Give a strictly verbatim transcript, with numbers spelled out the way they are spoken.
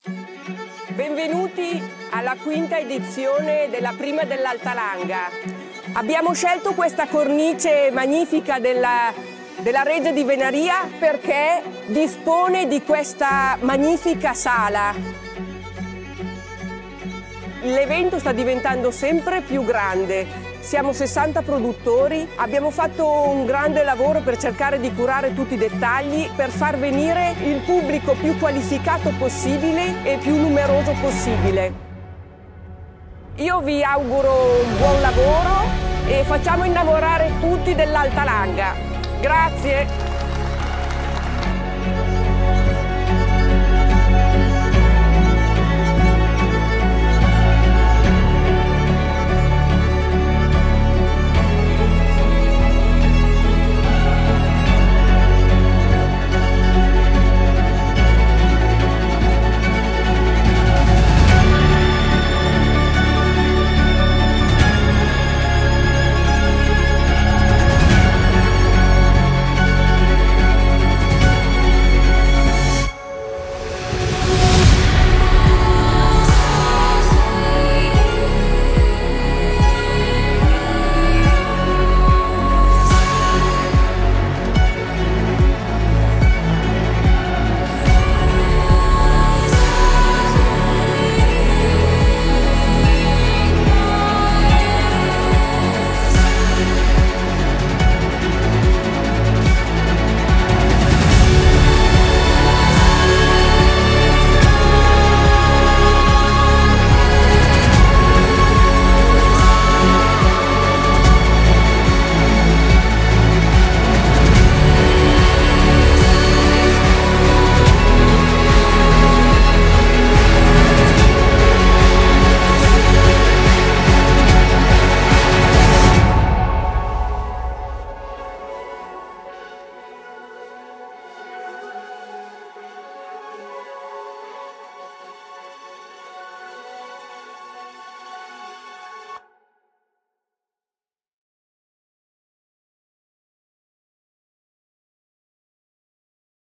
Benvenuti alla quinta edizione della Prima dell'Alta Langa. Abbiamo scelto questa cornice magnifica della, della Reggia di Venaria perché dispone di questa magnifica sala. L'evento sta diventando sempre più grande. Siamo sessanta produttori, abbiamo fatto un grande lavoro per cercare di curare tutti i dettagli, per far venire il pubblico più qualificato possibile e più numeroso possibile. Io vi auguro un buon lavoro e facciamo innamorare tutti dell'Alta Langa. Grazie!